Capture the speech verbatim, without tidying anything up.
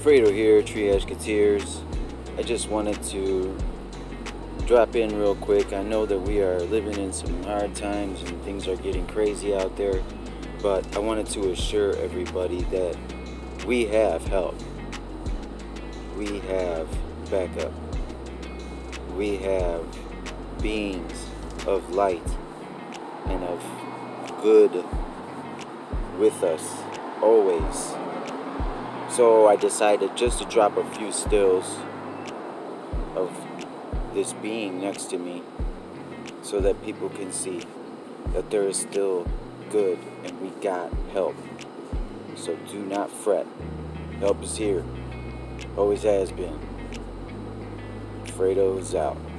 Fredo here, Triage Coutiers. I just wanted to drop in real quick. I know that we are living in some hard times and things are getting crazy out there, but I wanted to assure everybody that we have help. We have backup. We have beings of light and of good with us always. So I decided just to drop a few stills of this being next to me so that people can see that there is still good and we got help. So do not fret. Help is here. Always has been. Fredo's out.